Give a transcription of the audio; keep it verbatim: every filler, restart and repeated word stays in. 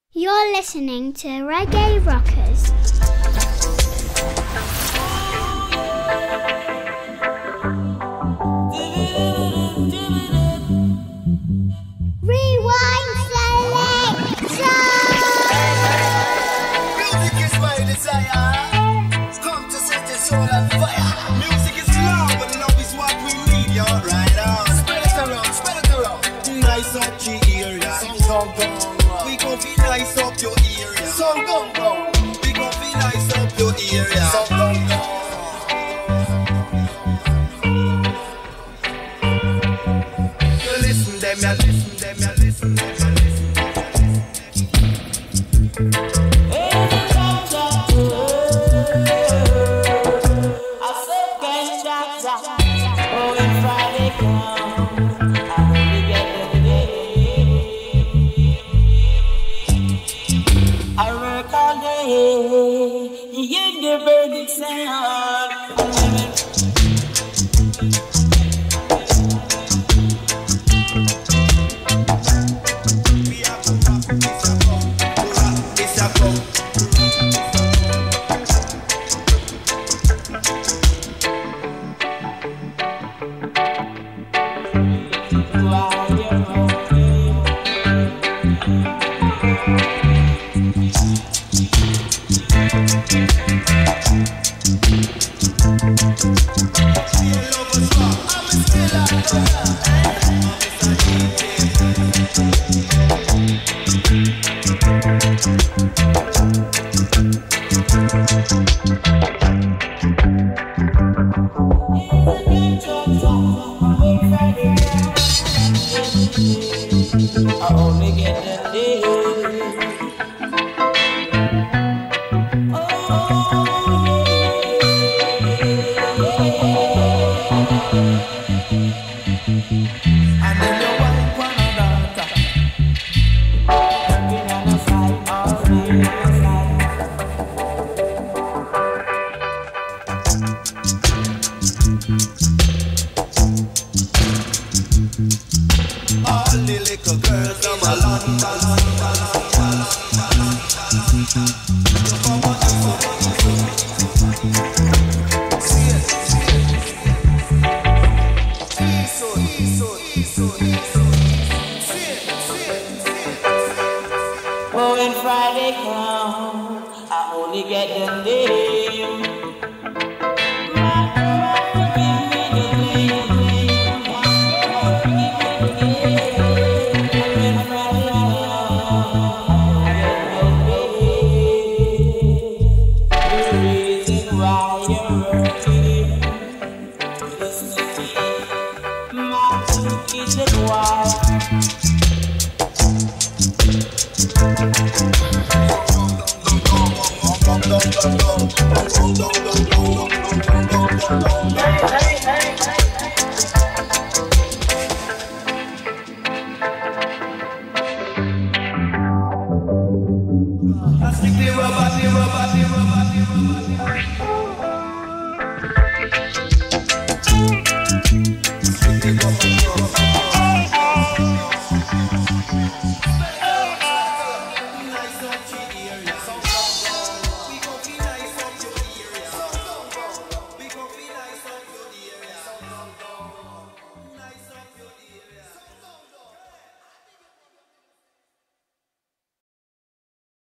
You're listening to Reggae Rockers. Rewind selection. Music is my desire. Come to set the soul on fire. Music is love, and love is what we need. You're right on. Spread it around, spread it around. Nice up the area. Song gong. We gon' be nice up your area. Song gong gong. We gon' be nice up your area. Song gong gong. You listen them, you listen them, you listen them, you listen them. Hey, hey, hey.